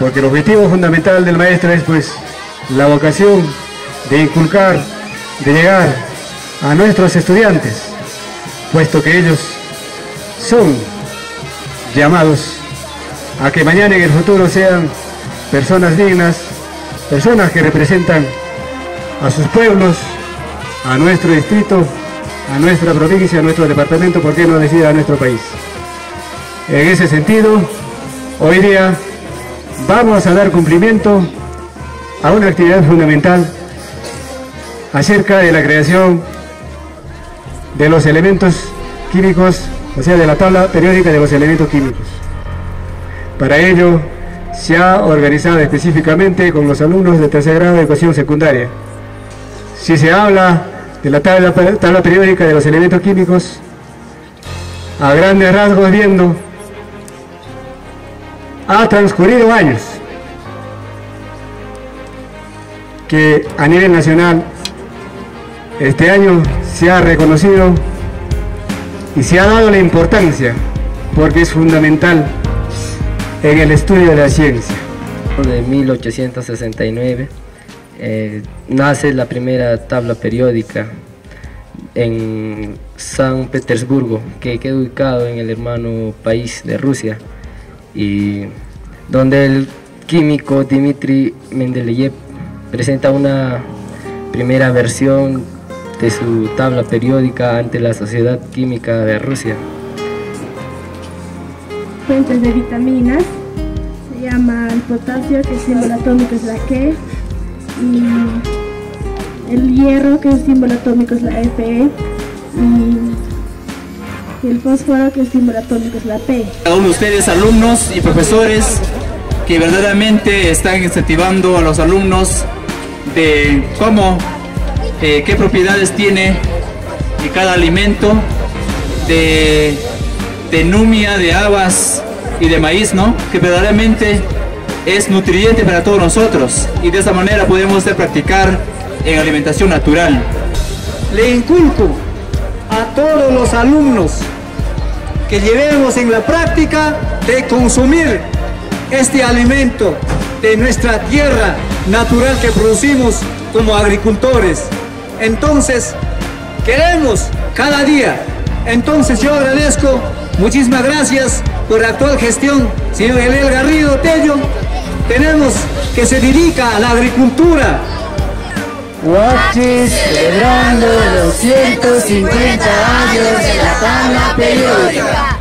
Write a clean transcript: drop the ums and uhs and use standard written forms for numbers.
porque el objetivo fundamental del maestro es pues la vocación de inculcar, de llegar a nuestros estudiantes, puesto que ellos son llamados a que mañana en el futuro sean personas dignas, personas que representan a sus pueblos, a nuestro distrito, a nuestra provincia, a nuestro departamento, por qué no decir a nuestro país. En ese sentido, hoy día vamos a dar cumplimiento a una actividad fundamental acerca de la creación de los elementos químicos, o sea, de la tabla periódica de los elementos químicos. Para ello se ha organizado específicamente con los alumnos de tercer grado de educación secundaria. Si se habla de la tabla periódica de los elementos químicos, a grandes rasgos viendo, ha transcurrido años que a nivel nacional este año se ha reconocido y se ha dado la importancia porque es fundamental en el estudio de la ciencia. De 1869 nace la primera tabla periódica en San Petersburgo, que queda ubicado en el hermano país de Rusia, y donde el químico Dmitri Mendeleev presenta una primera versión de su tabla periódica ante la Sociedad Química de Rusia. Fuentes de vitaminas, se llama el potasio, que el símbolo atómico es la Ke, y el hierro, que el símbolo atómico es la Fe, y el fósforo, que el símbolo atómico es la P. Cada uno de ustedes, alumnos y profesores, que verdaderamente están incentivando a los alumnos de cómo, qué propiedades tiene cada alimento, de numia, de habas y de maíz, ¿no? Que verdaderamente es nutriente para todos nosotros, y de esa manera podemos practicar en alimentación natural. Le inculco a todos los alumnos que llevemos en la práctica de consumir este alimento de nuestra tierra natural que producimos como agricultores. Entonces, queremos cada día. Entonces yo agradezco, muchísimas gracias por la actual gestión, señor Eliel Garrido Tello. Tenemos que se dedica a la agricultura. Huachis celebrando los 150 años de la tabla periódica.